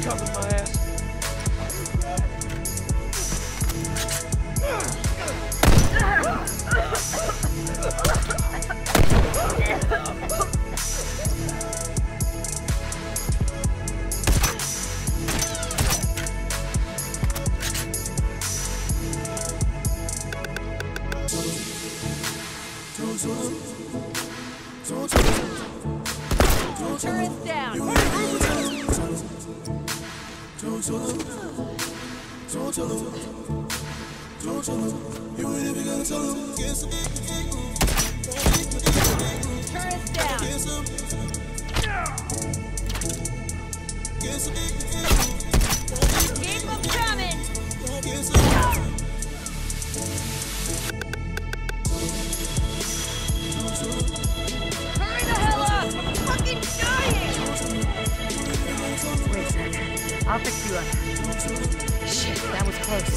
Cover my ass. Turret down. Don't tell him. You ain't even gotta tell him. Turret down. Keep them coming. Hurry the hell up! I'm fucking dying! Wait a sec. I'll fix you up. Shit, that was close.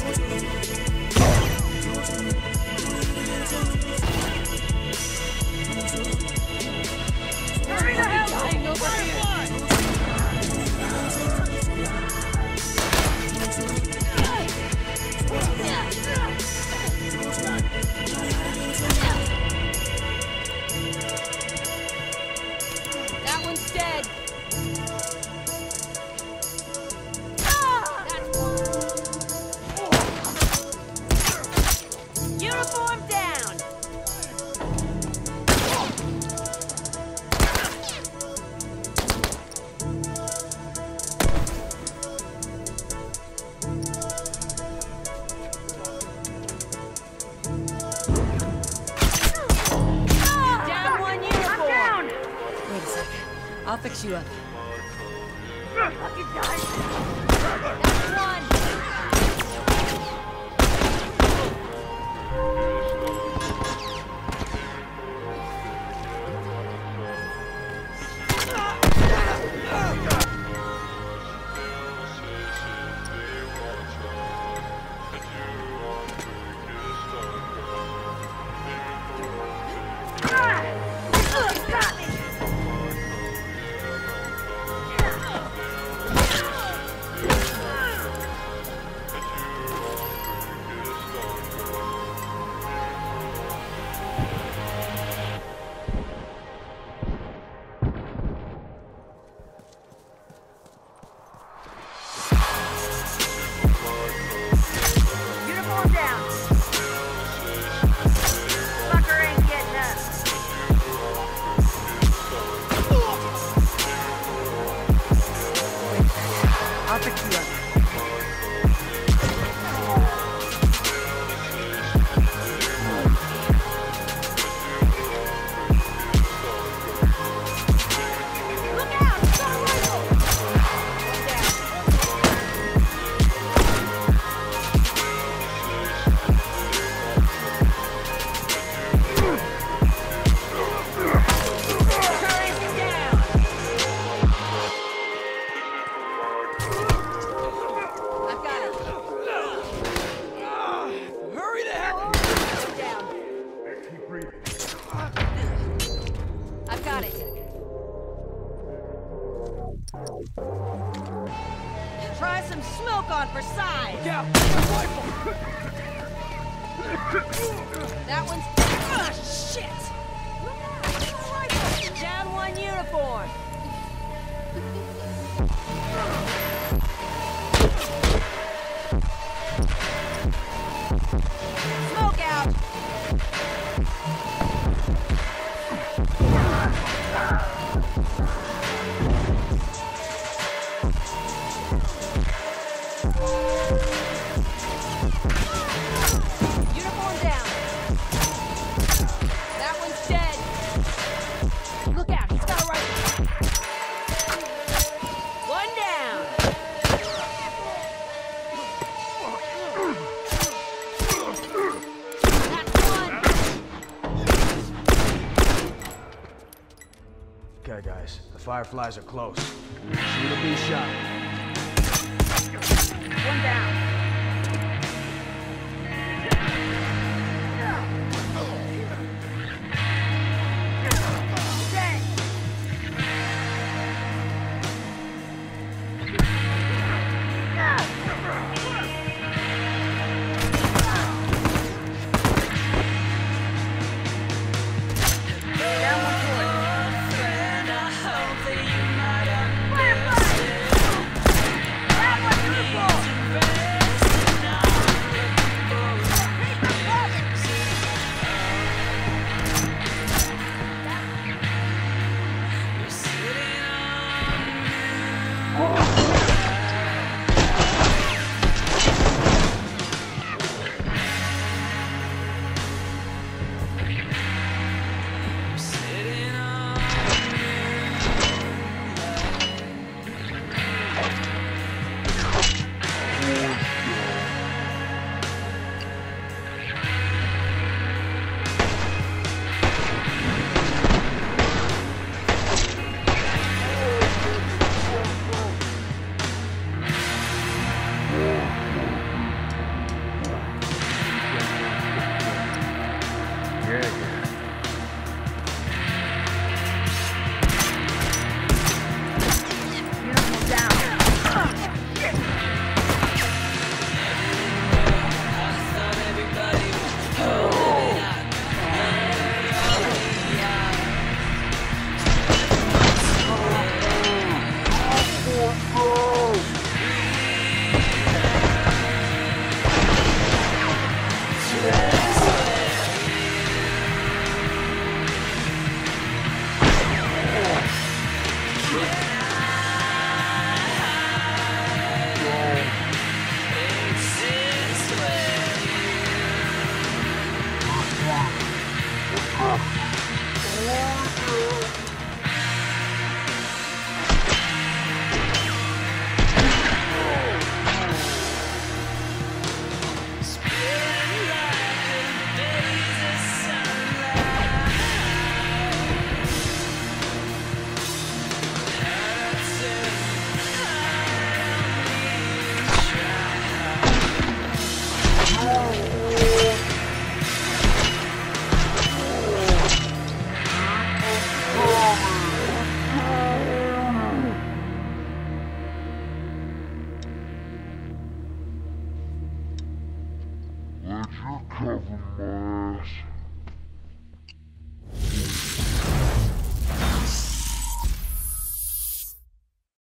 Hurry the hell up! Over here! That one's dead. Uniform down. Down one uniform. Wait a sec. I'll fix you up. That's one. Got me. Uniform down. Fucker ain't getting up. I'll fix you up. Look out! Assault rifle! One down. Turret down. I've got it. Hurry the hell up! Down. I've got it. Try some smoke on for size. Yeah, rifle! That one's. Ah, shit! Down one uniform. Smoke out. Uniform down. That one's dead. Look out, he's got a rifle. One down. That's one. Okay, guys. The Fireflies are close. Shoot or be shot. One down. Dead. covering my ass.